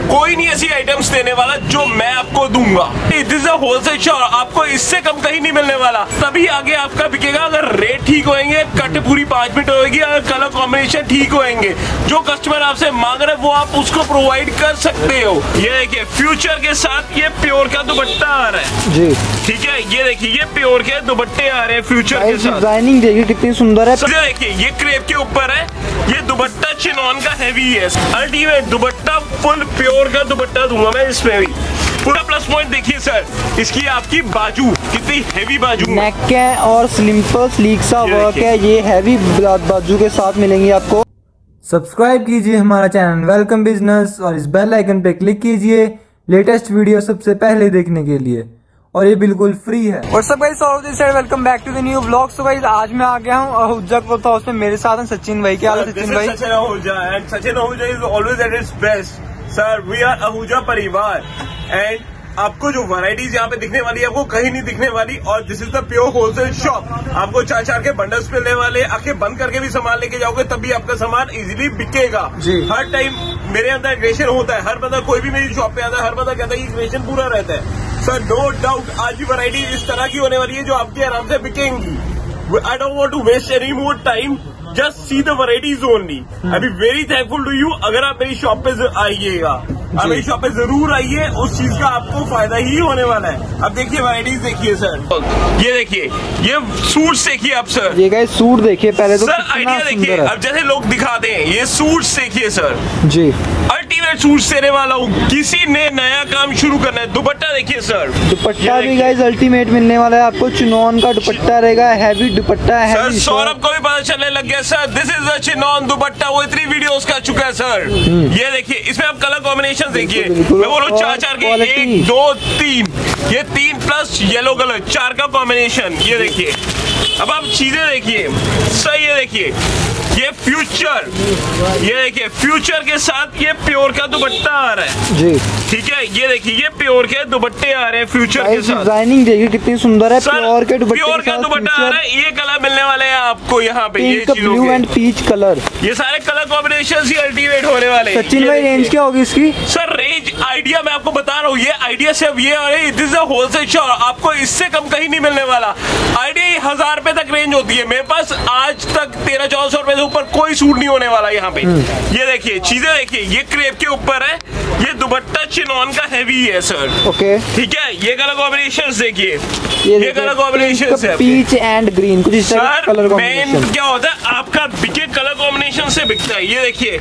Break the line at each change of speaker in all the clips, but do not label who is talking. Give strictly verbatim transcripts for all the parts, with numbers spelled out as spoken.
कोई नहीं ऐसी आइटम्स देने वाला जो मैं आपको दूंगा। This is a wholesale shop, आपको इससे कम कहीं नहीं मिलने वाला। तभी आगे आपका बिकेगा अगर रेट ठीक होएंगे, कट पूरी पांच मिनट होगी, अगर कलर कॉम्बिनेशन ठीक होएंगे, जो कस्टमर आपसे मांग रहे वो आप उसको प्रोवाइड कर सकते हो। ये देखिए फ्यूचर के साथ ये प्योर का दुपट्टा आ रहा है जी, ठीक है। ये देखिए ये प्योर के दुपट्टे आ रहे हैं फ्यूचर के साथ।
डिजाइनिंग देखिए कितनी सुंदर है।
देखिए ये क्रेप के ऊपर है, ये दुपट्टा चिनॉन का हैवी है, अल्टीमेट दुपट्टा, फुल प्योर का दुपट्टा दूंगा मैं इसमें भी। पूरा प्लस पॉइंट देखिए सर, इसकी आपकी बाजू कितनी हैवी बाजू,
नेक है और सिंपल स्लीक सा वर्क है, ये हैवी बाजू के साथ मिलेंगी आपको।
सब्सक्राइब कीजिए हमारा चैनल वेलकम बिजनेस और इस बेल आइकन पे क्लिक कीजिए लेटेस्ट वीडियो सबसे पहले देखने के लिए, और ये बिल्कुल फ्री है।
और सब guys welcome back to the new vlog. So guys आज मैं आ गया हूँ अहूजा क्लॉथ हाउस में, मेरे साथ हैं सचिन भाई। क्या हाल है सचिन भाई?
Sachin Ahuja and Sachin Ahuja is always at its best sir. We are Ahuja परिवार एंड आपको जो वैरायटीज यहाँ पे दिखने वाली है आपको कहीं नहीं दिखने वाली, और this is the pure wholesale shop. आपको चार चार के बंडल्स मिलने वाले, आंखें बंद करके भी सामान लेके जाओगे तभी आपका सामान इजीली बिकेगा। हर टाइम मेरे अंदर क्रिएशन होता है, हर बंदा कोई भी मेरी शॉप पे आता है, हर बंदा कहता है कि क्रिएशन पूरा रहता है। सर नो डाउट आज की वैरायटी इस तरह की होने वाली है जो आपके आराम से बिकेंगी। I don't want to waste any more time, just see the varieties only. I be very thankful to you. अगर आप मेरी शॉप पे आइएगा, आप मेरी शॉप पे जरूर आइए, उस चीज का आपको फायदा ही होने वाला है। अब देखिए वैरायटीज देखिए सर, ये देखिए ये सूट्स देखिए आप सर,
ये गाइस सूट देखिए पहले तो
सर, आइडिया देखिए। अब जैसे लोग दिखाते हैं ये सूट्स देखिए सर जी, अल्टीमेट सूट्स देने वाला हूँ। किसी ने नया काम शुरू करना है, दुपट्टा देखिए सर,
दुपट्टा भी गाइस अल्टीमेट मिलने वाला है आपको। चिनॉन का दुपट्टा रहेगा, हैवी दुपट्टा है।
सर सौरभ को भी पता चलने लग गया sir, this is the chiffon dupatta, वो इतनी वीडियोस कर चुका है सर। ये देखिए इसमें आप कलर कॉम्बिनेशन देखिए, मैं बोलूँ चार चार के, एक दो तीन, ये तीन प्लस येलो कलर, चार का कॉम्बिनेशन। ये देखिए अब आप चीजें देखिए सर, ये देखिए ये फ्यूचर, ये देखिए फ्यूचर के साथ ये प्योर का दुपट्टा आ रहा है जी, ठीक है। ये देखिए ये प्योर के दुपट्टे आ रहे हैं फ्यूचर के साथ।
डिजाइनिंग देखिए कितनी सुंदर है, प्योर के दुपट्टे,
प्योर का दुपट्टा आ रहा है। ये कलर मिलने वाले हैं आपको यहाँ पे, ये
ब्लू एंड पीच कलर,
ये सारे कलर कॉम्बिनेशन ही अल्टीमेट होने वाले हैं।
सचिन भाई रेंज क्या होगी इसकी?
सर रेंज आइडिया मैं आपको बता रहा हूँ, ये आइडिया सिर्फ ये और this is a wholesale shop, आपको इससे कम कहीं नहीं मिलने वाला। आइडिया हजार रुपए तक रेंज होती है, मेरे पास आज तक तेरह चौदह सौ रुपए से ऊपर कोई सूट नहीं होने वाला यहाँ पे। ये देखिए चीजें देखिए, ये क्रेप के ऊपर है, ये दुपट्टा चिनॉन का हैवी है सर, ओके ठीक है। ये कलर कॉम्बिनेशन देखिए, ये कलर कॉम्बिनेशन है
पीच एंड ग्रीन, कुछ इस तरह कलर
कॉम्बिनेशन। क्या होता है आपका बिके कलर कॉम्बिनेशन से बिकता है। ये देखिए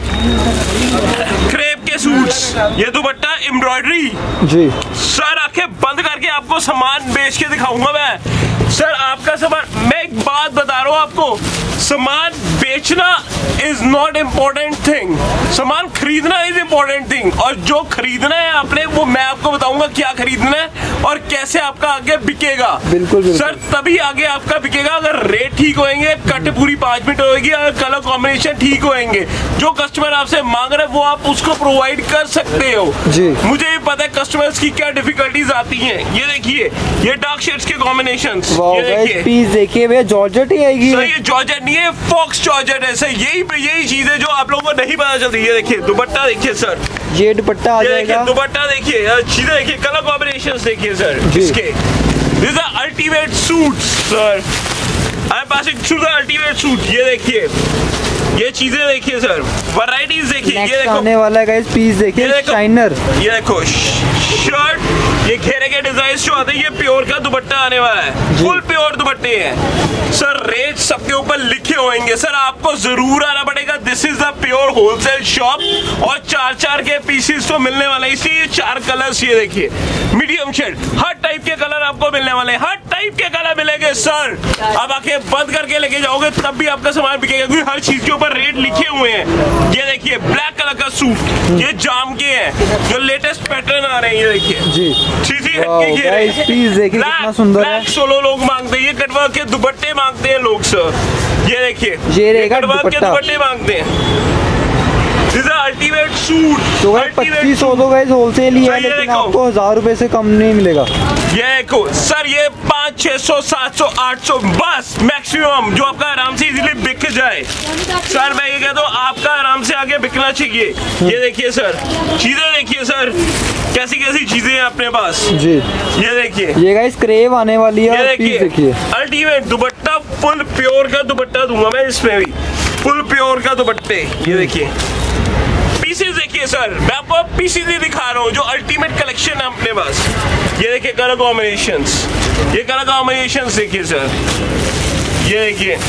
क्रेप के सूट्स, ये दुपट्टा एम्ब्रॉयडरी जी सर, आंखें बंद करके आपको सामान बेच के दिखाऊंगा मैं सर। आपका सामान, मैं एक बात बता रहा हूँ आपको, सामान बेचना इज नॉट इम्पोर्टेंट थिंग, सामान खरीदना इज इम्पोर्टेंट थिंग। और जो खरीदना है आपने वो मैं आपको बताऊंगा क्या खरीदना है और कैसे आपका आगे बिकेगा।
बिल्कुल, बिल्कुल
सर तभी आगे आपका बिकेगा अगर रेट ठीक होएंगे, कट पूरी पांच मिनट होगी, अगर कलर कॉम्बिनेशन ठीक होएंगे, जो कस्टमर आपसे मांग रहे वो आप उसको प्रोवाइड कर सकते हो जी। मुझे भी पता है कस्टमर्स की क्या डिफिकल्टीज आती हैं। ये देखिए ये डार्क शेड्स के कॉम्बिनेशन, ये देखिए
पीस देखिए भैया, जॉर्जेट ही आएगी
सर, ये जॉर्जेट नहीं है, फॉक्स जॉर्जेट है सर। यही यही चीज है जो आप लोगों को नहीं पता चलती। ये देखिए दुपट्टा देखिए सर,
ये दुपट्टा आ जाएगा,
दुपट्टा देखिए, चीजें देखिए, कलर कॉम्बिनेशन देखिए सर इसके। This are ultimate suit sir, I am passing through the ultimate suit. ये देखिए ये चीजें देखिए सर, वैरायटीज देखिए, ये देखो
आने वाला है गाइस, पीस देखिए शाइनर,
ये देखो शर्ट, ये घेरे के डिजाइन जो आते हैं, ये प्योर का दुपट्टा आने वाला है, फुल प्योर दुपट्टे हैं सर। रेट सबके ऊपर लिखे होंगे सर, आपको जरूर आना पड़ेगा। This is the pure wholesale shop, और चार चार के पीसेस तो मिलने वाले, इसी चार कलर्स, ये देखिए मीडियम शेड, हर टाइप के कलर आपको मिलने वाले, हर टाइप के कलर मिलेंगे सर। अब आंखें बंद करके लेके जाओगे तब भी आपका सामान बिकेगा, क्योंकि हर चीज के ऊपर रेट लिखे हुए हैं। ये देखिए ब्लैक कलर का सूट, ये जाम के हैं, जो लेटेस्ट पैटर्न आ रहे हैं, ये देखिए जी,
पीस देखिए कितना सुंदर है।
सोलो लोग मांगते हैं, ये कटवर्क के दुपट्टे मांगते हैं लोग सर। ये देखिए
ये
कटवर्क के दुपट्टे मांगते हैं। This ultimate suit.
तो गाइस पच्चीस सौ तो गाइस होलसेल ही है, लेकिन आपको हजार रुपए से कम नहीं मिलेगा।
ये देखो सर, ये पाँच छह सौ सात सौ आठ सौ बस मैक्सिमम, जो आपका आराम से इजीली बिक जाए। सर मैं ये कहता हूँ आपका आराम से आगे बिकना चाहिए। ये देखिए सर, चीजें देखिए सर, कैसी कैसी चीजें हैं अपने पास
जी।
ये देखिए,
ये गाइस क्रेव आने वाली है।
ये देखिए अल्टीमेट दुपट्टा, फुल प्योर का दुपट्टा दूंगा मैं इसमें भी, फुल प्योर का दुपट्टे। ये देखिए पीसेस देखिए सर, मैं आपको पीसेस ही दिखा रहा हूँ जो अल्टीमेट कलेक्शन है अपने पास। ये देखिए कलर कॉम्बिनेशंस, ये कलर कॉम्बिनेशंस देखिए सर, ये देखिए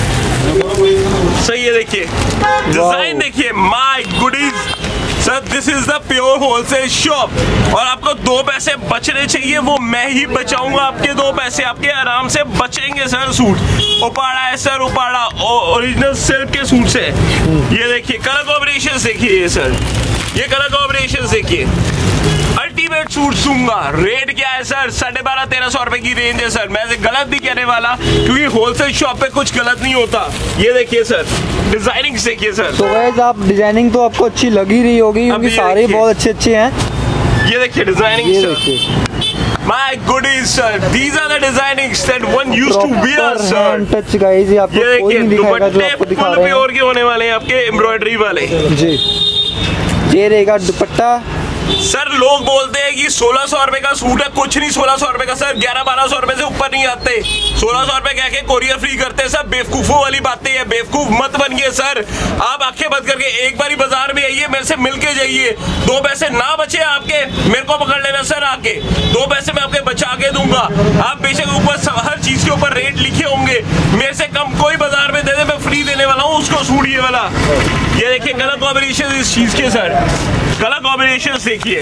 सही, ये देखिए डिजाइन देखिए, my goodies sir, this is the pure wholesale shop. और आपको दो पैसे बचने चाहिए, वो मैं ही बचाऊंगा आपके दो पैसे, आपके आराम से बचेंगे सर। सूट उपाड़ा है सर, उपाड़ा ओरिजिनल सिल्क के सूट से। ये देखिए कलर कॉम्बिनेशन देखिए, ये सर ये कलर कॉम्बिनेशन देखिए, अल्टीमेट सूट दूंगा। रेट क्या है सर? साढ़े बारह तेरह सौ रुपए की रेंज है सर। मैं गलत नहीं कहने वाला, क्योंकि होलसेल शॉप पे कुछ गलत नहीं होता। ये देखिए सर, डिजाइनिंग देखिए सर।
तो गाइस आप डिजाइनिंग तो आपको अच्छी लग ही रही होगी, क्योंकि सारे बहुत अच्छे अच्छे हैं।
ये देखिए डिजाइनिंग
ये
सर,
देखिए
My goodies sir, these are the designings that one used to wear sir.
Touch guys, ये आपको
ये
कोई नहीं दिखाएगा जो आपको
दुपट्टे
दिखा
फुल
रहे हैं।
प्योर के होने वाले हैं आपके, एम्ब्रॉयडरी वाले
जी। ये रहेगा दुपट्टा।
सर लोग बोलते हैं कि सोलह सौ रुपए का सूट है, कुछ नहीं सोलह सौ रुपए का सर, ग्यारह बारह सौ रुपए से ऊपर नहीं आते। सोलह सौ रुपए कह के कोरियर फ्री करते हैं सर, बेवकूफों वाली बातें हैं, बेवकूफ मत बनिए सर। आप आंखें बंद करके एक बारी बाजार में आइए, मेरे से मिल के जाइए, दो पैसे ना बचे आपके, मेरे को पकड़ लेना सर आके, दो पैसे मैं आपके बचा के दूंगा। आप बेशक ऊपर हर चीज के ऊपर रेट लिखे होंगे, मेरे से कम कोई बाजार में दे दे, मैं फ्री देने वाला हूँ उसको सूट ये वाला। ये देखिए कलर कॉम्बिनेशन इस चीज के सर, कलर कॉम्बिनेशन देखिए,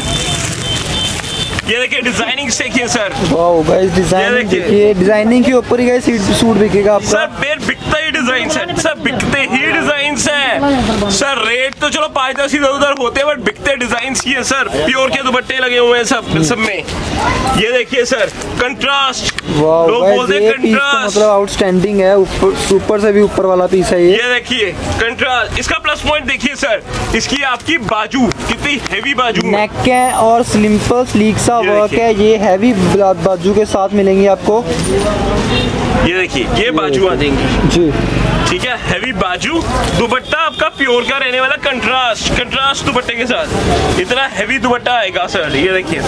ये देखिए डिजाइनिंग देखिए सर।
वाओ गाइस डिजाइनिंग देखिए, डिजाइनिंग के ऊपर ही गाइस सूट बिकेगा आपका।
सर बेर बिकता ही डिजाइन है सर, बिकते ही डिजाइन है सर। रेट तो चलो पाँच दस इधर उधर होते हैं, बट बिकते डिजाइन ही है सर। प्योर के दुपट्टे लगे हुए हैं सब सब में। ये देखिए सर कंट्रास्ट, लोग बोलते हैं कंट्रास्ट,
मतलब आउटस्टैंडिंग है, ऊपर ऊपर से भी ऊपर वाला पीस है ये।
ये देखिए कंट्रास्ट, इसका प्लस पॉइंट देखिए सर, इसकी आपकी बाजू कितनी हेवी बाजू,
नेक है और सिंपल स्लीक सा वर्क है। ये हैवी बाजू के साथ मिलेंगी आपको।
ये देखिए ये बाजू आ जाएंगी
जी,
ठीक है, हैवी बाजू, दुपट्टा आपका प्योर का रहने वाला, कंट्रास्ट कंट्रास्ट दुपट्टे के साथ, इतना हैवी दुपट्टा आएगा सर। ये देखिए,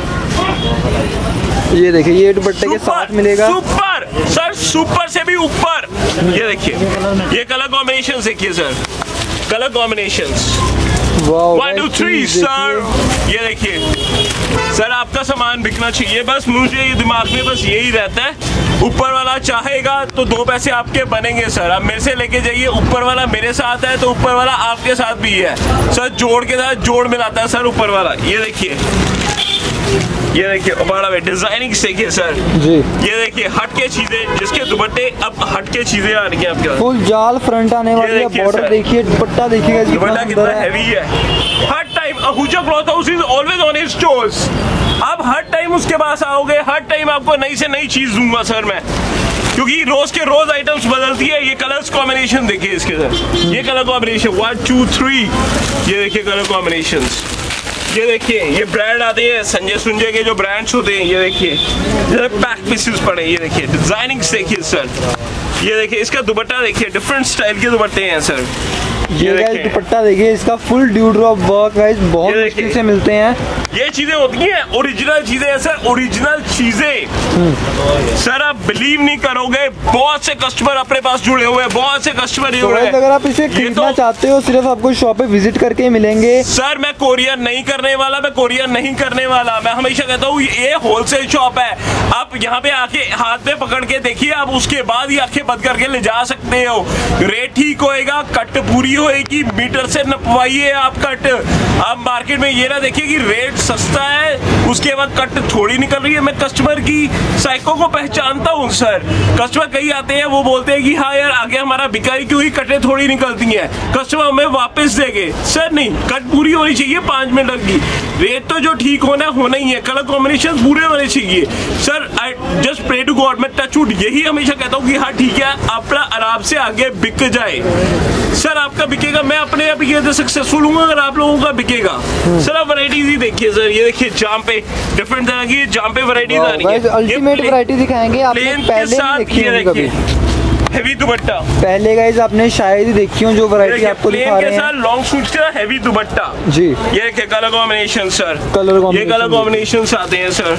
ये देखिए ये दुपट्टे के साथ मिलेगा,
सुपर सर, सुपर से भी ऊपर। ये देखिए ये कलर कॉम्बिनेशन देखिए sir, colour combinations one two three sir. ये देखिए सर, आपका सामान बिकना चाहिए, बस मुझे ये दिमाग में बस यही रहता है। ऊपर वाला चाहेगा तो दो पैसे आपके बनेंगे सर, आप मेरे से लेके जाइए। ऊपर वाला मेरे साथ है तो ऊपर वाला आपके साथ भी है सर, जोड़ के साथ जोड़ मिलाता है सर ऊपर वाला। ये देखिए, ये देखिए बड़ा वे डिजाइनिंग देखिए सर जी। ये देखिए हटके चीजें, जिसके दुपट्टे अब हटके चीजें आ रही हैं आपके पास।
फुल जाल फ्रंट आने वाली है, बॉर्डर देखिए, दुपट्टा देखिए,
दुपट्टा कितना हैवी है। हर time Ahuja cloth house is always on his toes. आप हर टाइम उसके पास आओगे, हर टाइम आपको नई से नई चीज दूंगा सर मैं, क्योंकि रोज के रोज आइटम्स बदलती है। ये कलर्स कॉम्बिनेशन देखिए इसके सर, ये colour combination one two three, ये देखिए कलर कॉम्बिनेशन। ये देखिए ये ब्रांड आते हैं संजय सुंजय के जो ब्रांड्स होते हैं, ये देखिए पैक पीसेस पड़े, ये देखिए डिजाइनिंग देखिए सर। ये देखिए इसका दुपट्टा देखिए, डिफरेंट स्टाइल के दुपट्टे हैं सर।
ये गाइस दुपट्टा देखिए, इसका full dew drop work guys, बहुत मुश्किल से मिलते हैं।
ये चीजें होती हैं ओरिजिनल चीजें हैं सर, ओरिजिनल चीजें सर। आप बिलीव नहीं करोगे, बहुत से कस्टमर अपने पास जुड़े हुए हैं, बहुत से कस्टमर
तो अगर आप इसे खरीदना तो, चाहते हो, सिर्फ आपको शॉप पे विजिट करके मिलेंगे
सर। मैं कोरियर नहीं करने वाला, मैं कोरियर नहीं करने वाला। मैं हमेशा कहता हूँ ये होलसेल शॉप है, आप यहाँ पे आके हाथ में पकड़ के देखिए, आप उसके बाद ही आंखें बंद करके ले जा सकते हो। रेट ठीक होएगा, कट पूरी होएगी, मीटर से नपवाइए आप कट। आप मार्केट में ये ना देखिए कि रेट सस्ता है, उसके बाद कट थोड़ी निकल रही है। मैं कस्टमर की साइको को पहचानता हूँ सर। कस्टमर कई आते हैं, वो बोलते हैं कि हाँ यार आगे हमारा बिका ही क्यों ही कटें थोड़ी निकलती हैं, कस्टमर हमें वापस देंगे। सर नहीं, कट पूरी होनी चाहिए पाँच मीटर की। रेट तो जो ठीक होना होना ही है, कलर कॉम्बिनेशन पूरे होने चाहिए sir. I just pray to God, मैं टच वुड यही हमेशा कहता हूँ कि हाँ ठीक है, अपना आराम से आगे बिक जाए सर। आपका बिकेगा, मैं अपने आप ये सक्सेसफुल हूँ अगर आप लोगों का बिकेगा सर। आप वैरायटीज ही देखिए सर, ये देखिए जाम पे डिफरेंट तरह की जाम पे वैरायटीज आ रही है।
अल्टीमेट वैरायटी दिखाएंगे आपने पहले नहीं देखी होगी कभी।
हेवी दुपट्टा
पहले गाइस आपने शायद ही देखी हो जो वैरायटी आपको दिखा रहे हैं।
लॉन्ग सूट का हेवी दुपट्टा
जी,
ये देखिए कलर कॉम्बिनेशन सर,
कलर
ये कलर कॉम्बिनेशन आते हैं सर।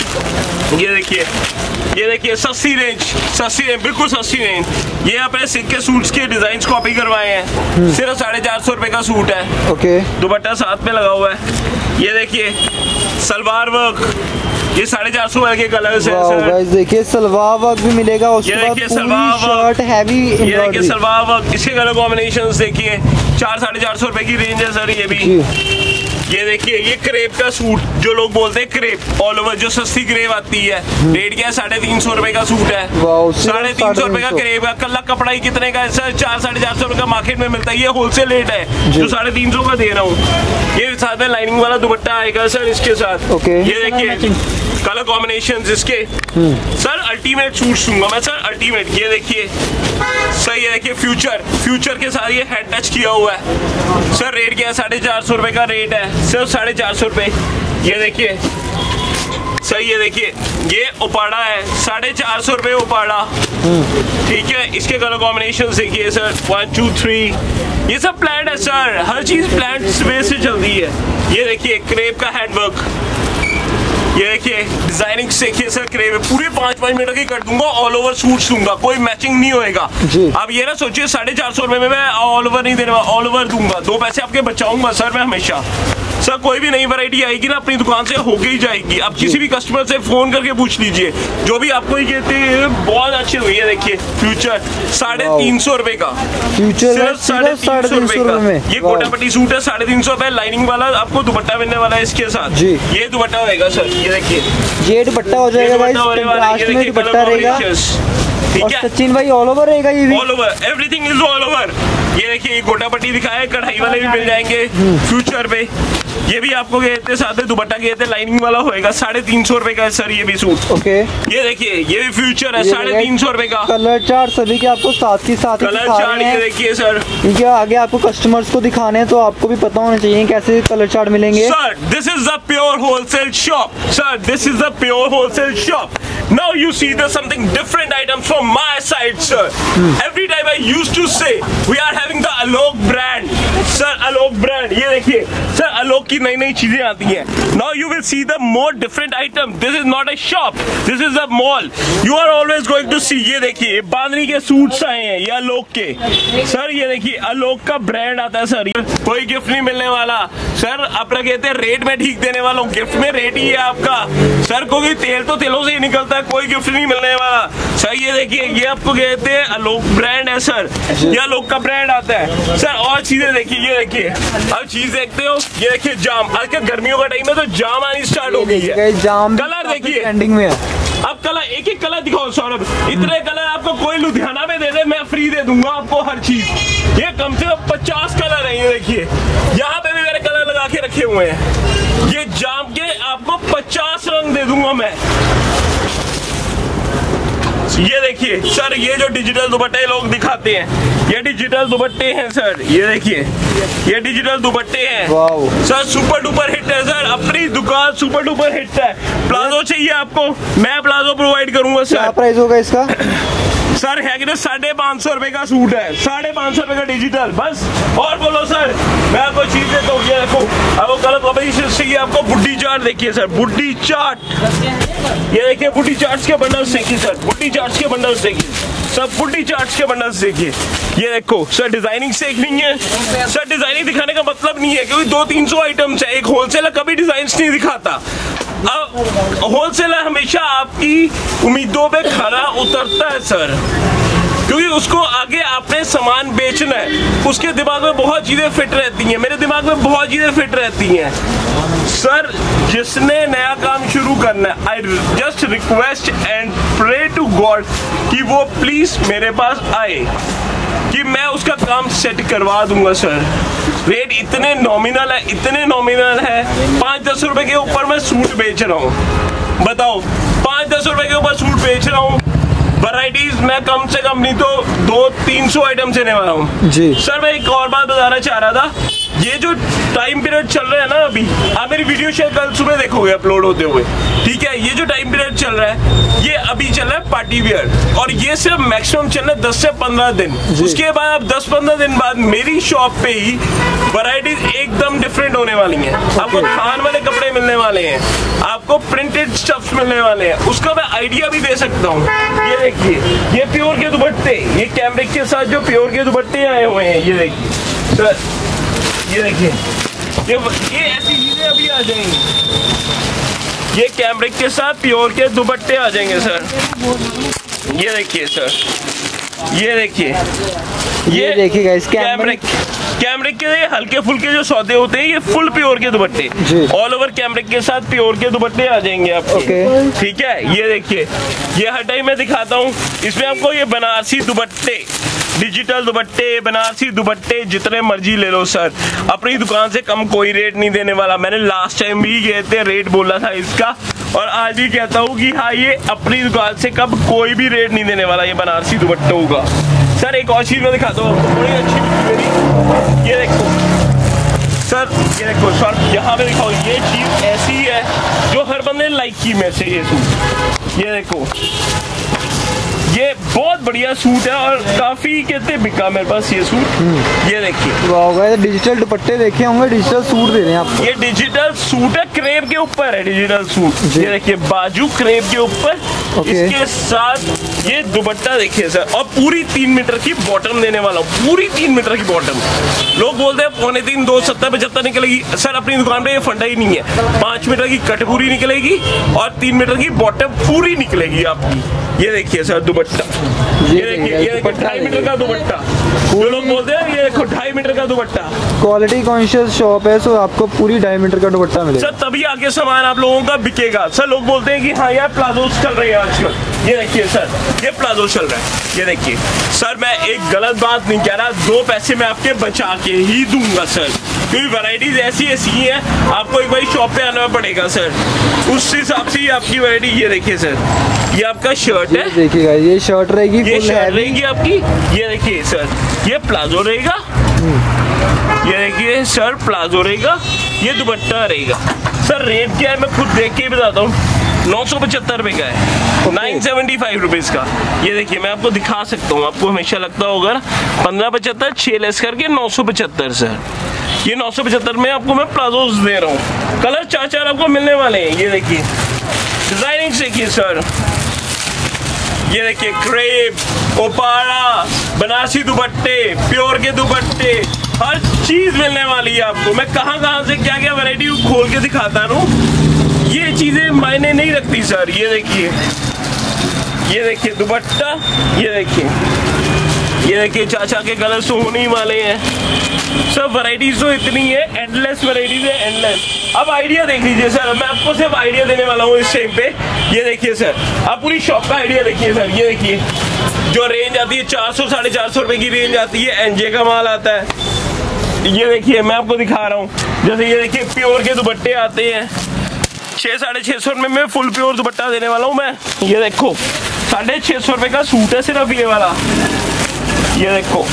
ये देखिए, ये देखिए सस्ती रेंज, सस्ती रेंज, बिल्कुल सस्ती रेंज। ये अपने सिल्क के सूट्स के डिजाइन कॉपी करवाए हैं, सिर्फ साढ़े चार सौ रुपए का सूट है।
ओके,
दुपट्टा साथ में लगा हुआ है। ये देखिए सलवार वर्क, ये साढ़े चार सौ के कलर है।
देखिए सलवार वर्क भी मिलेगा, उसके बाद पूरी शर्ट हैवी एम्ब्रॉयडरी।
ये देखिए सलवार वर्क, इसके कलर कॉम्बिनेशंस देखिए, चार साढ़े चार सौ रुपए की रेंज है सर। ये भी ये देखिए, ये क्रेप का सूट जो लोग बोलते हैं क्रेप ऑल ओवर, जो सस्ती क्रेप आती है, रेट क्या है साढ़े तीन सौ रुपए का सूट है। साढ़े तीन सौ रुपए का क्रेप का कल्ला कपड़ा ही कितने का है सर? चार साढ़े चार सौ रुपए का मार्केट में मिलता है, ये होलसेल रेट है जो साढ़े तीन सौ का दे रहा हूँ। ये साथ में लाइनिंग वाला दुपट्टा आएगा सर इसके साथ। ये देखिए कलर कॉम्बिनेशन इसके सर, अल्टीमेट सूट दूंगा मैं सर, अल्टीमेट। ये देखिए सर, ये देखिए फ्यूचर, फ्यूचर के साथ ये हेड टच किया हुआ है सर। रेट क्या है? साढ़े चार सौ रुपए का रेट है, सिर्फ साढ़े चार सौ रुपए। ये देखिए सर, ये देखिए ये उपाड़ा है, साढ़े चार सौ रुपए उपाड़ा, ठीक है। इसके कलर कॉम्बिनेशन देखिए सर, वन टू थ्री, ये सब प्लान है सर, हर चीज प्लान बेस से चलती है। ये देखिए क्रेप का हैंडवर्क, ये देखिए डिजाइनिंग देखिए सर, क्रेप पूरे पाँच पाँच मीटर की कर दूंगा, ऑल ओवर सूट दूंगा, कोई मैचिंग नहीं होएगा। अब ये ना सोचिए साढ़े चार सौ रुपए में मैं ऑल ओवर नहीं देने वाला, ऑल ओवर दूंगा, दो पैसे आपके बचाऊंगा सर मैं हमेशा। सर कोई भी नई वैरायटी आएगी ना अपनी दुकान से होके ही जाएगी। आप किसी भी कस्टमर से फोन करके पूछ लीजिए, जो भी आपको ही कहते हैं बहुत अच्छी हुई है। देखिए फ्यूचर साढ़े तीन सौ रुपए का,
फ्यूचर
साढ़े तीन सौ रुपए का। ये कोटापट्टी सूट है, साढ़े तीन सौ रुपए, लाइनिंग वाला आपको दुपट्टा मिलने वाला है इसके साथ। ये दुपट्टा होगा सर, ये देखिए
ये दुपट्टा हो जाएगा, दुपट्टा रहेगा ठीक है। सचिन भाई ऑल ओवर रहेगा, ये भी
all over, everything is all over. ये देखिए गोटापट्टी दिखाया, कढ़ाई वाले भी मिल जाएंगे फ्यूचर पे। ये भी आपको कहते साथ में दुपट्टा कहते लाइनिंग वाला होएगा, साढ़े तीन सौ रुपए का है सर ये भी सूट।
ओके,
ये देखिए ये भी फ्यूचर है, साढ़े तीन सौ रुपए का।
कलर चार्ट सभी के आपको साथ ही साथ
कलर चार्ट ये देखिए सर,
क्योंकि आगे आपको कस्टमर्स को दिखाने हैं तो आपको भी पता होना चाहिए कैसे कलर चार्ट मिलेंगे।
Sir this is the pure wholesale shop, sir this is the pure wholesale shop. Now you see there's something different items from my side, sir. Hmm. Every time I used to say we are having the Alok brand, sir. Alok brand. ये देखिए, sir Alok की नई नई चीजें आती हैं. Now you will see the more different item. This is not a shop. This is a mall. You are always going to see. ये देखिए बांधनी के सूट्स आए हैं, ये अलोक के. सर ये देखिए अलोक का ब्रांड आता है सर. कोई गिफ्ट नहीं मिलने वाला सर. अपना कहते हैं रेट में ठीक देने वाला हूँ. गिफ्ट में रेट ही है आपका सर. क्योंकि तेल तो तेलों से ही निकलता है, कोई गिफ्ट नहीं मिलने वाला सर. ये देखिए ये आपको कहते हैं अलोक ब्रांड है सर. ये अलोक का ब्रांड आता है सर. और चीजें देखिए, ये देखिए अब चीज देखते हो. ये देखिए जाम, आज के गर्मियों का टाइम है तो जाम आनी स्टार्ट हो गई है.
जाम
कलर देखिए
एंडिंग में है.
अब कलर एक एक कलर दिखाओ सौरभ. इतने कलर आपको कोई लुधियाना में दे दे, मैं फ्री दे दूंगा आपको हर चीज. ये कम से कम पचास कलर है. ये देखिए यहाँ पे भी मेरे कलर लगा के रखे हुए हैं. ये जाम के आपको पचास रंग दे दूंगा मैं. ये देखिए सर, ये जो डिजिटल दुपट्टे लोग दिखाते हैं, ये डिजिटल दुपट्टे हैं सर. ये देखिए ये डिजिटल दुपट्टे हैं सर. सुपर डुपर हिट है सर. अपनी दुकान सुपर डुपर हिट है. प्लाजो चाहिए आपको, मैं प्लाजो प्रोवाइड करूंगा सर.
क्या प्राइस होगा इसका
सर? है कि ना साढ़े पाँच सौ रुपए का सूट है. साढ़े पाँच सौ रुपए का डिजिटल बस. और बोलो सर, मैं आपको चीज देता हूँ. ये देखो आपको कलर कॉम्बिनेशन चाहिए, आपको बुड्डी चार्ट देखिए सर. बुड्डी चार्ट, ये देखिए बुड्डी चार्ट्स के बंडल्स देखिए सर. बुड्डी चार्ट्स के बंडल्स देखिए सर. बुड्डी चार्ट्स के बंडल्स देखिए. ये देखो सर, डिजाइनिंग सीखनी है सर. डिजाइनिंग दिखाने का मतलब नहीं है क्योंकि दो तीन सौ आइटम्स है. एक होलसेलर कभी डिजाइन नहीं दिखाता. अब होलसेलर हमेशा आपकी उम्मीदों पे खरा उतरता है सर, क्योंकि उसको आगे आपने सामान बेचना है. उसके दिमाग में बहुत चीजें फिट रहती हैं, मेरे दिमाग में बहुत चीजें फिट रहती हैं सर. जिसने नया काम शुरू करना है, I just request and pray to God कि वो प्लीज मेरे पास आए कि मैं उसका काम सेट करवा दूंगा सर। रेट इतने नॉमिनल है, इतने नॉमिनल है, पाँच दस रुपए के ऊपर मैं सूट बेच रहा हूँ। बताओ, पाँच दस रुपए के ऊपर सूट बेच रहा हूँ। वैरायटीज मैं कम से कम नहीं तो दो तीन सौ आइटम देने वाला हूँ
जी।
सर मैं एक और बात बताना चाह रहा था, ये जो टाइम पीरियड चल रहा है ना, अभी आप मेरी वीडियो शायद कल सुबह देखोगे अपलोड होते हुए, ठीक है। ये जो टाइम पीरियड चल रहा है ये अभी चल रहा है पार्टी वियर, और ये सिर्फ मैक्सिमम चल रहा है दस से पंद्रह दिन। उसके बाद आप दस पंद्रह दिन बाद मेरी शॉप पे ही वैरायटीज एकदम डिफरेंट होने वाली हैं। आपको थान वाले कपड़े मिलने वाले हैं, आपको प्रिंटेड स्टफ्स मिलने वाले हैं, उसका मैं आइडिया भी दे सकता हूँ। ये देखिए, ये प्योर के दुपट्टे, ये कैमरिक के साथ जो प्योर के दुपट्टे आए हुए हैं, ये देखिए सर, ये देखिए, ये ये ऐसी चीजें अभी आ जाएंगी। ये कैमरिक के साथ प्योर के दुपट्टे आ जाएंगे सर। ये देखिए सर, ये देखिए,
ये देखिए गाइस,
कैमरिक कैमरिक के हल्के फुल्के जो सौदे होते हैं, ये फुल प्योर के दुपट्टे, ऑल ओवर कैमरिक के साथ प्योर के दुपट्टे आ जाएंगे आपके, ठीक है। ये देखिए, ये हर टाइम मैं दिखाता हूँ, इसमें आपको ये बनारसी दुपट्टे, डिजिटल दुपट्टे, बनारसी दुपट्टे जितने मर्जी ले लो सर, अपनी दुकान से कम कोई रेट नहीं देने वाला। मैंने लास्ट टाइम भी कहते रेट बोला था इसका, और आज भी कहता हूँ कि हाँ, ये अपनी दुकान से कम कोई भी रेट नहीं देने वाला ये बनारसी दुपट्टों का। सर एक और चीज मैं दिखाता हूँ आपको, बड़ी अच्छी मेरी, ये देखो सर, ये देखो सर, यहाँ पे दिखाओ, ये चीज ऐसी है जो हर बंदे लाइक की में से ये सूट, ये देखो, ये बहुत बढ़िया सूट है और काफी कहते बिका मेरे पास ये सूट। ये देखिए,
वाह, डिजिटल दुपट्टे देखे होंगे, डिजिटल सूट दे रहे हैं आपको।
ये डिजिटल सूट है, क्रेप के ऊपर है डिजिटल सूट। ये देखिए, बाजू क्रेप के ऊपर, इसके साथ ये दुपट्टा देखिए सर, और पूरी तीन मीटर की बॉटम देने वाला हूँ, पूरी तीन मीटर की बॉटम। लोग बोलते हैं पौने तीन दो सत्तर पचहत्तर निकलेगी, सर अपनी दुकान पे ये फंडा ही नहीं है। पांच मीटर की कट पूरी निकलेगी और तीन मीटर की बॉटम पूरी निकलेगी आपकी। ये देखिए सर दुपट्टा, ये देखिए, ये देखिए ढाई मीटर का दुपट्टा, जो लोग बोलते हैं ये देखो ढाई मीटर का दुपट्टा।
क्वालिटी कॉन्शियस शॉप है, सो आपको पूरी ढाई मीटर का दुपट्टा मिलेगा
सर, तभी आगे सामान आप लोगों का बिकेगा। सर लोग बोलते हैं कि हाँ यार प्लाजो चल रही है आजकल, ये देखिए सर, ये प्लाजो चल रहा है। ये देखिए सर, मैं एक गलत बात नहीं कह रहा, दो पैसे मैं आपके बचा के ही दूंगा सर, क्योंकि वैरायटीज ऐसी ऐसी है, आपको एक बार शॉप पे आना पड़ेगा सर, उस हिसाब से आपकी वैरायटी। ये देखिए सर, ये आपका शर्ट है,
देखिएगा, ये शर्ट रहेगी,
ये शर्ट रहेगी आपकी। ये देखिए सर, ये प्लाजो रहेगा, ये देखिए सर प्लाजो रहेगा, ये दुपट्टा रहेगा। सर रेट क्या है मैं खुद देख के ही बताता हूँ, नौ सौ पचहत्तर रुपए का है, नाइन सेवेंटी फाइव रुपीज का। ये देखिए, मैं आपको दिखा सकता हूँ, आपको हमेशा लगता होगा पंद्रह पचहत्तर, छह लेस करके नौ सौ पचहत्तर सर। ये नौ सौ पचहत्तर में आपको मैं प्लाजोस दे रहा हूँ, कलर चार चार आपको मिलने वाले हैं। ये देखिए, डिजाइनिंग देखिए सर, ये देखिए क्रेप, ओपाड़ा, बनारसी दुपट्टे, प्योर के दुपट्टे, हर चीज मिलने वाली है आपको। मैं कहाँ कहाँ से क्या क्या वैरायटी खोल के दिखाता हूँ, ये चीजें मायने नहीं रखती सर। ये देखिए, ये देखिए दुपट्टा, ये देखिए, ये देखिए चाचा के कलर्स तो होने ही वाले हैं। सब वैरायटीज तो इतनी है, एंडलेस वैरायटीज है, एंडलेस। अब आइडिया देख लीजिए सर, मैं आपको सिर्फ आइडिया देने वाला हूँ इस टाइम पे। ये देखिए सर, आप पूरी शॉप का आइडिया देखिए सर। ये देखिए, जो रेंज आती है चार सौ साढ़े चार सौ रुपए की रेंज आती है, एनजे का माल आता है। ये देखिए, मैं आपको दिखा रहा हूँ, जैसे ये देखिए प्योर के दुपट्टे आते हैं, छह साढ़े छह सौ रुपए में फुल प्योर दुपट्टा देने वाला हूँ मैं। ये देखो, साढ़े छह सौ रुपए का सूट है सिर्फ ये वाला। ये देखो,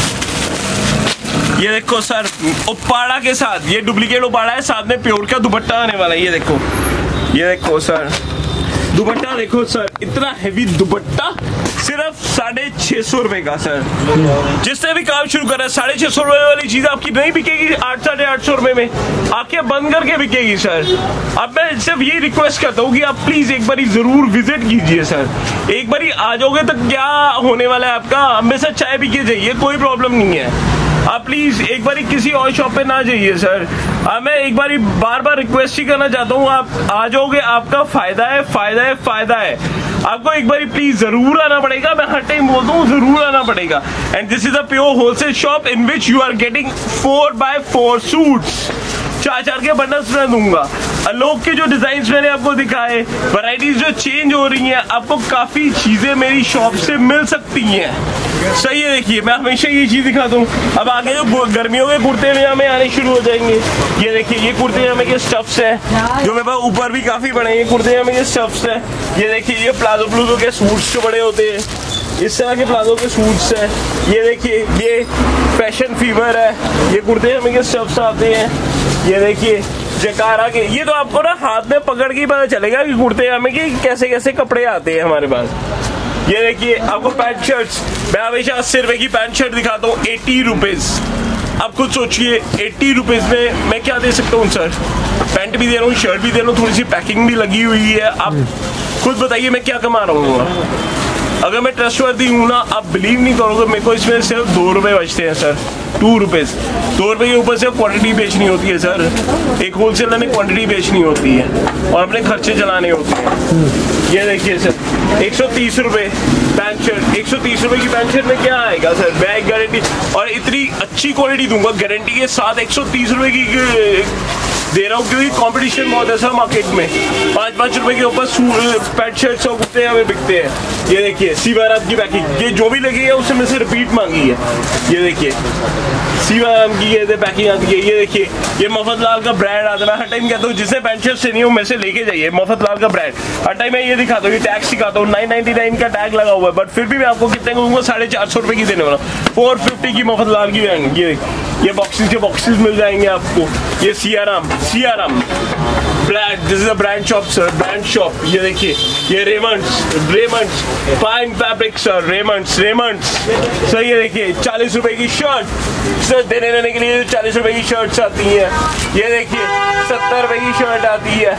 ये देखो सर, उपाड़ा के साथ, ये डुप्लीकेट उपाड़ा है, साथ में प्योर का दुपट्टा आने वाला है। ये देखो, ये देखो सर, दुपट्टा देखो सर, इतना हेवी दुपट्टा सिर्फ साढ़े छह सौ रुपए का सर। जिसने भी काम शुरू करा है, साढ़े छह सौ रुपए वाली चीज आपकी नहीं बिकेगी आठ साढ़े आठ सौ रुपए में, आंखें बंद करके बिकेगी सर। अब मैं सिर्फ यही रिक्वेस्ट करता हूँ कि आप प्लीज एक बारी जरूर विजिट कीजिए सर। एक बारी आ जाओगे तो क्या होने वाला है आपका, हमेशा चाय पी के जाइए, कोई प्रॉब्लम नहीं है। आप प्लीज एक बारी किसी और शॉप पे ना जाइए सर। आ, मैं एक बारी बार बार रिक्वेस्ट ही करना चाहता हूँ, आप आ जाओगे, आपका फायदा है, फायदा है, फायदा है। आपको एक बारी प्लीज जरूर आना पड़ेगा, मैं हर टाइम बोलता हूँ जरूर आना पड़ेगा। And this is a pure wholesale shop in which you are getting four by four suits, चार चार के बंडल्स मैं दूंगा। लोग के जो डिजाइन मैंने आपको दिखाए, वैरायटीज जो चेंज हो रही हैं, आपको काफी चीजें मेरी शॉप से मिल सकती हैं। सही है, देखिए मैं हमेशा ये चीज दिखाता हूँ। अब आगे जो गर्मियों के कुर्ते में आने शुरू हो जाएंगे। ये देखिए ये कुर्ते जामे के स्टफ्स है, जो मेरे पास ऊपर भी काफी बड़े हैं। कुर्ते जामे के स्टफ्स है। ये देखिए ये प्लाजो प्लूजो के सूट्स जो बड़े होते हैं, इस तरह के प्लाजो के सूट्स है। ये देखिए ये फैशन फीवर है, ये कुर्ते जामे के स्टफ्स आते हैं। ये देखिए जकारा के, ये तो आपको ना हाथ में पकड़ के पता चलेगा कि कुर्ते जामे के कैसे कैसे कपड़े आते हैं हमारे पास। ये देखिए आपको पैंट शर्ट्स, मैं हमेशा अस्सी रुपए की पैंट शर्ट दिखाता हूँ, एटी रुपीज। आप खुद सोचिए एट्टी रुपीज में मैं क्या दे सकता हूँ सर। पैंट भी दे रहा हूँ, शर्ट भी दे रहा हूँ, थोड़ी सी पैकिंग भी लगी हुई है। आप खुद बताइए मैं क्या कमा रहा हूँ। अगर मैं ट्रस्टवर्दी हूँ ना, आप बिलीव नहीं करोगे, मेरे को इसमें सिर्फ दो रुपए बचते हैं सर, टू रुपीज। दो रुपए के ऊपर से क्वांटिटी बेचनी होती है सर। एक होलसेलर ने क्वांटिटी बेचनी होती है और अपने खर्चे चलाने होते हैं। ये देखिए सर एक सौ तीस रुपए पैंट शर्ट, एक सौ तीस रुपए की पैंट शर्ट में क्या आएगा सर, बैग गारंटी और इतनी अच्छी क्वालिटी दूंगा गारंटी के साथ। एक सौ तीस रुपए की दे रहा हूँ क्योंकि कंपटीशन बहुत है सर मार्केट में। पाँच पाँच रुपए के ऊपर पैंट शर्ट और कुर्ते हमें बिकते हैं। ये देखिए सी बारात की पैकिंग, ये जो भी लगी है उससे में से रिपीट मांगी है। ये देखिए सी बारात की ये पैकिंग आती है। ये देखिए ये मफत लाल का ब्रांड आता है। हर टाइम कहता हूँ जिसे पैंट शर्ट से नहीं हो मेरे से लेके जाइए, मफत लाल का ब्रांड। हर टाइम मैं ये दिखाता हूँ, ये टैग सिखाता हूँ, नाइन नाइनटी नाइन का टैग लगा हुआ है, बट फिर भी मैं आपको कितने कहूँगा, साढ़े चार सौ रुपए की देने वाला। फोर फिफ्टी की मफत लाल की ब्रांड। ये ये बॉक्सेस के बॉक्सेस मिल जाएंगे आपको। ये Siyaram Siyaram brand, this is a brand shop sir, brand shop. ये देखिए ये Raymond's Raymond's fine fabric sir, Raymond's Raymond's sir. ये देखिए चालीस रुपए की शर्ट सर, देने लेने के लिए चालीस रुपए की शर्ट्स आती हैं। ये देखिए सत्तर रुपए की शर्ट आती है।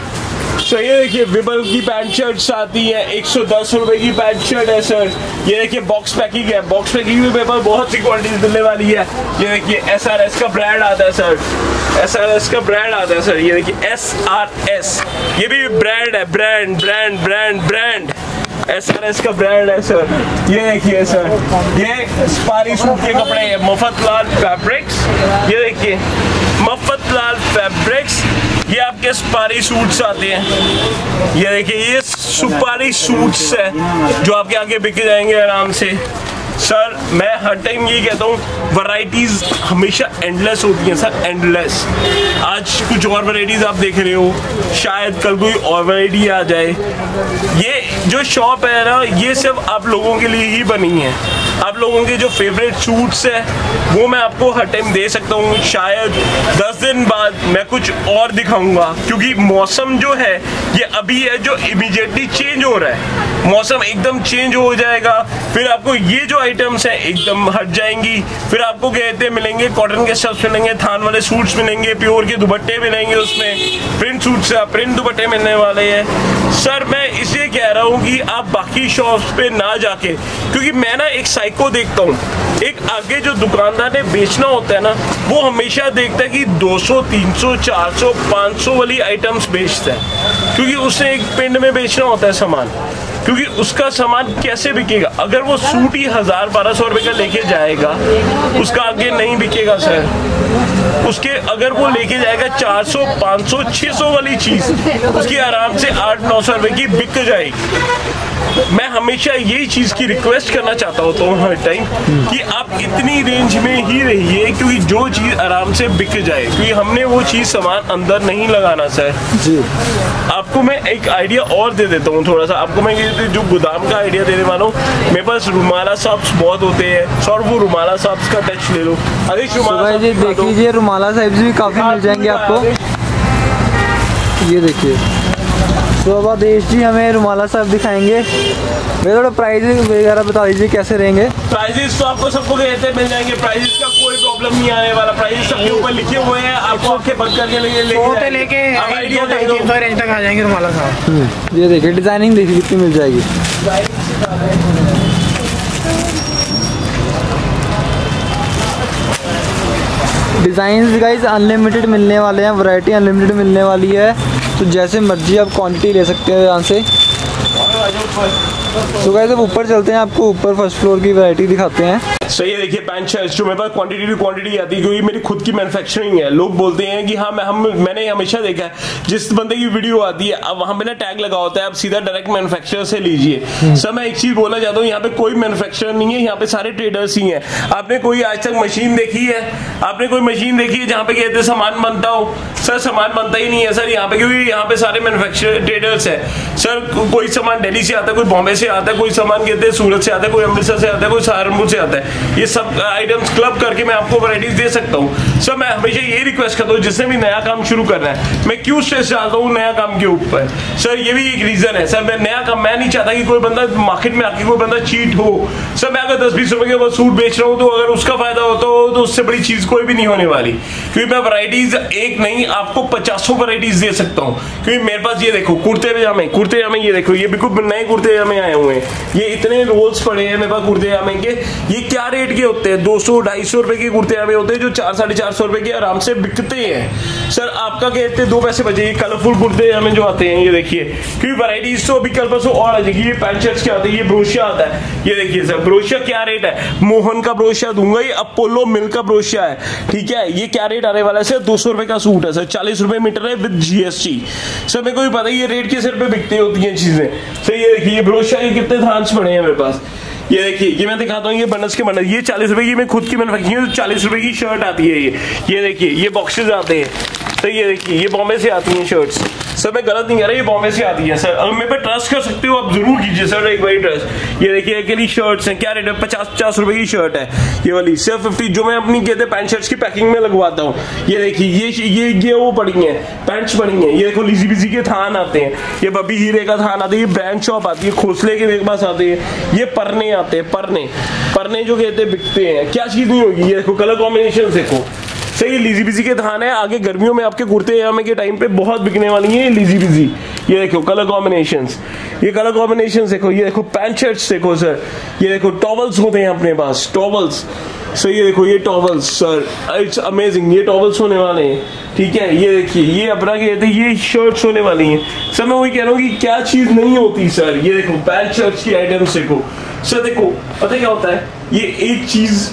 सर ये देखिए विबल की पैंट शर्ट्स आती है, एक सौ दस रुपए की पैंट शर्ट है सर। ये देखिए बॉक्स पैकिंग है, बॉक्स पैकिंग में पेपर बहुत सी क्वालिटीज मिलने वाली है। ये देखिए एस आर एस का ब्रांड आता है सर, एस आर एस का ब्रांड आता है सर। ये देखिए एस आर एस, ये भी ब्रांड है, brand brand brand brand S R S का ब्रांड है सर। ये देखिए सर ये स्पारी सूट के कपड़े हैं, मफत लाल फैब्रिक्स। ये देखिए मफत लाल फैब्रिक्स, ये आपके सुपारी सूट्स आते हैं। ये देखिए ये सुपारी सूट्स है जो आपके आगे बिक जाएंगे आराम से सर। मैं हर टाइम ये कहता हूँ वैरायटीज हमेशा एंडलेस होती हैं सर, एंडलेस। आज कुछ और वैरायटीज आप देख रहे हो, शायद कल कोई और वैरायटी आ जाए। ये जो शॉप है ना, ये सिर्फ आप लोगों के लिए ही बनी है। आप लोगों के जो फेवरेट सूट्स है वो मैं आपको हर टाइम दे सकता हूँ। शायद दस दिन बाद मैं कुछ और दिखाऊंगा, क्योंकि मौसम जो है ये अभी है जो इमीडिएटली चेंज हो रहा है। मौसम एकदम चेंज हो जाएगा, फिर आपको ये जो आइटम्स हैं एकदम हट जाएंगी। फिर आपको कहते मिलेंगे कॉटन के स्टफ्स मिलेंगे, थान वाले सूट्स मिलेंगे, प्योर के दुपट्टे मिलेंगे, उसमें प्रिंट सूट्स प्रिंट दुपट्टे मिलने वाले हैं सर। मैं इसलिए कह रहा हूँ कि आप बाकी शॉप्स पे ना जाके, क्योंकि मैं ना एक साइको देखता हूँ, एक आगे जो दुकानदार ने बेचना होता है ना, वो हमेशा देखता है कि दो सौ, तीन सौ, चार सौ, पाँच सौ वाली आइटम्स बेचता है, क्योंकि उसे एक पिंड में बेचना होता है सामान। क्योंकि उसका सामान कैसे बिकेगा, अगर वो सूट ही हजार बारह सौ रुपए का लेके जाएगा, उसका आगे नहीं बिकेगा सर। उसके अगर वो लेके जाएगा चार सौ, पाँच सौ, छह सौ वाली चीज, उसकी आराम से आठ नौ सौ रुपए की बिक जाएगी। मैं हमेशा यही चीज की रिक्वेस्ट करना चाहता होता हूँ हर टाइम कि आप इतनी रेंज में ही रहिए, क्योंकि जो चीज आराम से बिक जाए, क्योंकि हमने वो चीज सामान अंदर नहीं लगाना सर जी। आपको मैं एक आइडिया और दे देता हूँ थोड़ा सा, आपको मैं जो गोदाम का आइडिया देने वाला हूँ। मेरे पास रुमाला साब्स बहुत होते हैं सर, वो रुमाला साब्स का टच ले लो। अरे
रुमाला जी देख लीजिए, रुमाला साब्स भी काफी मिल जाएंगे आपको। ये देखिए तो अब आदेश जी हमें रुमाला साहब दिखाएंगे। मेरे थोड़ा प्राइजेस वगैरह बता दीजिए कैसे रहेंगे।
प्राइजेस तो आपको सबको कहते मिल जाएंगे, प्राइजेस का कोई प्रॉब्लम नहीं आने वाला। प्राइजेस सबके ऊपर लिखे हुए हैं, आपको आंखें बंद करके लेके लेके लेके आइडिया तीन सौ रेंज तक आ जाएंगे रुमाला साहब।
ये देखिए डिजाइनिंग देखिए कितनी मिल जाएगी। डिज़ाइंस गाइस अनलिमिटेड मिलने वाले हैं, वैरायटी अनलिमिटेड मिलने वाली है, तो जैसे मर्जी आप क्वांटिटी ले सकते हो यहाँ से। तो गाइस अब ऊपर चलते हैं, आपको ऊपर फर्स्ट फ्लोर की वैरायटी दिखाते हैं।
सो ये देखिए पैंट शर्ट जो मेरे पास क्वांटिटी टू क्वांटिटी आती है, क्योंकि मेरी खुद की मैन्युफैक्चरिंग है। लोग बोलते हैं कि हाँ मैं हम मैंने हमेशा देखा है जिस बंदे की वीडियो आती है अब वहां पे ना टैग लगा होता है, आप सीधा डायरेक्ट मैन्युफैक्चरर से लीजिए। सर मैं एक चीज बोलना चाहता हूँ, यहाँ पे कोई मैन्युफैक्चरर नहीं है, यहाँ पे सारे ट्रेडर्स ही हैं। आपने कोई आज तक मशीन देखी है, आपने कोई मशीन देखी है जहाँ पे कहते सामान बनता हो? सर सामान बनता ही नहीं है सर यहाँ पे, क्योंकि यहाँ पे सारे मैन्युफैक्चरर ट्रेडर्स है। सर कोई सामान दिल्ली से आता है, कोई बॉम्बे से आता है, कोई सामान कहते हैं सूरत से आता है, कोई अमृतसर से आता है, कोई सहारनपुर से आता है। ये सब आइटम्स क्लब करके मैं आपको वैरायटीज दे सकता हूँ। सर मैं हमेशा ये रिक्वेस्ट करता हूँ जिसने भी नया काम शुरू करना है, मैं क्यों स्ट्रेस डालता हूँ नया काम के ऊपर? सर ये भी एक रीजन है। सर मैं नया काम, मैं नहीं चाहता कि कोई बंदा मार्केट में आके कोई बंदा चीट हो। सर मैं अगर दस बीस रुपए के सूट बेच रहा हूँ तो अगर उसका फायदा होता हो तो उससे बड़ी चीज कोई भी नहीं होने वाली, क्योंकि मैं वैरायटीज एक नहीं आपको पचासों वैरायटीज दे सकता हूँ। क्योंकि मेरे पास ये देखो कुर्ते पजामे, कुर्ते पजामे ये देखो, ये बिल्कुल नए कुर्ते पजामे आए हुए हैं। ये इतने रोल्स पड़े हैं मेरे पास कुर्ते पजामे के। ये क्या रेट के होते हैं? दो सौ ढाई सौ रुपए के कुर्ते पजामे होते हैं जो चार साढ़े चार सौ रुपए के आराम से बिकते हैं। सर आपका कहते दो पैसे बचे। ये कलरफुल कुर्ते पजामे जो आते हैं ये देखिए, क्योंकि वैरायटीज तो अभी कल परसों और आ जाएगी। ये पैंट शर्ट्स क्या आते हैं, ये ब्रोशिया आता है। ये देखिए सर ब्रोशिया क्या रेट है, मोहन का ब्रोशिया दूंगा, ये अपोलो मिल्क का ब्रोशिया है, ठीक है। ये क्या रेट आने वाला है सर? दो सौ रुपए का सूट है सर, चालीस रुपए मीटर है विद जीएसटी। सर मेरे को भी पता है ये रेट के सिर पे बिकती होती हैं चीजें। सर ये देखिए ये ब्रोशिया के कितने थान्स पड़े हैं मेरे पास। ये देखिए ये मैं दिखाता हूँ, ये बनस के बनस, ये चालीस रुपए की मैं खुद की मैन्युफैक्चरिंग, चालीस रुपए की शर्ट आती है। ये ये देखिए ये बॉक्सेस आते हैं। तो ये देखिए ये बॉम्बे से आती हैं शर्ट्स। सर मैं गलत नहीं कह रहा, ये बॉम्बे से आती है सर। अगर मेरे पे ट्रस्ट कर सकते हो आप जरूर कीजिए सर एक बार ट्रस्ट। ये देखिए अकेली शर्ट्स हैं, क्या रेट है? पचास पचास रुपए की शर्ट है ये वाली, सिर्फ फिफ्टी, जो मैं अपनी कहते हैं पैंट शर्ट्स की पैकिंग में लगवाता हूँ। ये देखिए ये ये ये वो पड़ी है पैंट्स पड़ी हैं। ये देखो लीजी बिजी के थान आते हैं, ये बबी हीरे का थान आता है, ये ब्रांड शॉप आती है, खोसले के मेरे पास आते हैं, ये परने आते हैं, परने परने जो कहते हैं बिकते हैं। क्या चीज नहीं होगी, ये देखो कलर कॉम्बिनेशन देखो सही, लीजी बिजी के थान है। आगे गर्मियों में आपके कुर्ते पजामे के टाइम पे बहुत बिकने वाली है लीजी बिजी। ये देखो कलर कॉम्बिनेशंस, ये कलर कॉम्बिनेशंस देखो, ये देखो पैंट शर्ट्स देखो सर, ये देखो टॉवल्स होते हैं अपने पास, टॉवल्स। सो ये देखो ये टॉवल्स सर, इट्स अमेजिंग, ये टॉवल्स होने वाले हैं, ठीक है। ये देखिए ये अपना कहते हैं ये शर्ट्स होने वाली हैं सर। मैं वही कह रहा हूँ कि क्या चीज नहीं होती सर। ये देखो पैंट शर्ट्स की आइटम्स देखो सर, देखो पता क्या होता है, ये एक चीज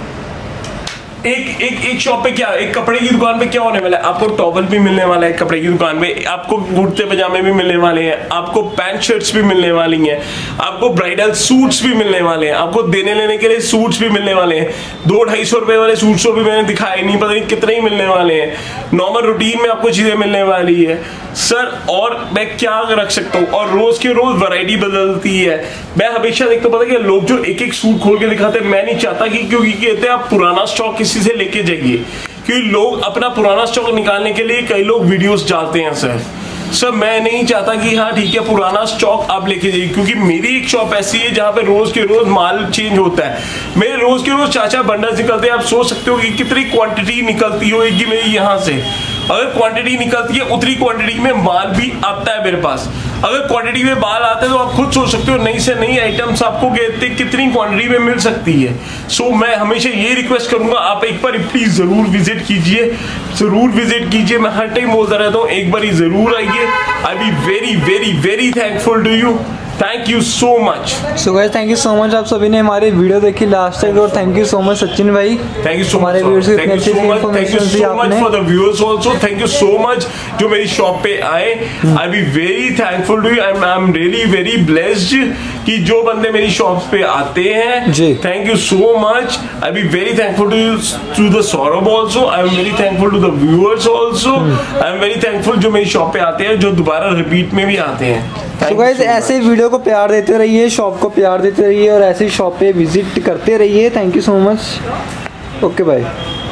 एक एक एक शॉप पे क्या, एक कपड़े की दुकान पे क्या होने वाला है, आपको टॉवल भी मिलने वाला है कपड़े की दुकान पे, आपको कुर्ते पजामे भी मिलने वाले हैं, आपको पैंट शर्ट्स भी मिलने वाली हैं, आपको ब्राइडल सूट्स भी मिलने वाले हैं, आपको देने लेने के लिए सूट्स भी मिलने वाले हैं। दो ढाई सौ रुपए वाले सूट्स भी मैंने दिखाए नहीं, पता नहीं कितने ही मिलने वाले हैं। नॉर्मल रूटीन में आपको चीजें मिलने वाली है सर। और मैं क्या रख सकता हूँ, और रोज के रोज वैरायटी बदलती है। मैं हमेशा देखता हूँ, पता क्या, लोग जो एक एक सूट खोल के दिखाते हैं, मैं नहीं चाहता कि, क्योंकि कहते हैं आप पुराना स्टॉक किसी से लेके जाइए, क्योंकि लोग अपना पुराना स्टॉक निकालने के लिए कई लोग वीडियोस डालते हैं सर। सर मैं नहीं चाहता कि हाँ ठीक है पुराना स्टॉक आप लेके जाइए, क्योंकि मेरी एक शॉप ऐसी है जहाँ पे रोज के रोज माल चेंज होता है। मेरे रोज के रोज चाचा बंडल्स निकलते हैं, आप सोच सकते हो कि कितनी क्वांटिटी निकलती होगी मेरी यहाँ से। अगर क्वांटिटी निकलती है उतनी क्वांटिटी में माल भी आता है मेरे पास। अगर क्वांटिटी में माल आता है तो आप खुद सोच सकते हो नई से नई आइटम्स आपको कहते कितनी क्वांटिटी में मिल सकती है। सो मैं हमेशा ये रिक्वेस्ट करूंगा, आप एक बार प्लीज जरूर विजिट कीजिए, जरूर विजिट कीजिए। मैं हर टाइम बोलता रहता हूँ एक बार जरूर आइए। I be very very very thankful to you, thank you so much.
So guys thank you so much, आप सभी ने हमारी वीडियो देखी लास्ट तक, और thank you so much Sachin भाई,
थैंक यू सो
हमारे
मच,
व्यूअर्स को
थैंक
इतनी
यू
अच्छी
so much, thank you
information दी
सो मच
आपने।
For the viewers also, thank you so much जो मेरी शॉप पे आए। आई be very thankful to you, I am really very blessed कि जो बंदे मेरी शॉप पे आते हैं
जी,
thank you so much. I be very thankful to you, to the Saurabh also, I am very thankful to the viewers also, I am very thankful जो मेरी शॉप पे आते हैं, जो दोबारा रिपीट में भी आते हैं।
तो गाइस ऐसे वीडियो को प्यार देते रहिए, शॉप को प्यार देते रहिए, और ऐसे शॉप पे विजिट करते रहिए। Thank you so much, okay bye.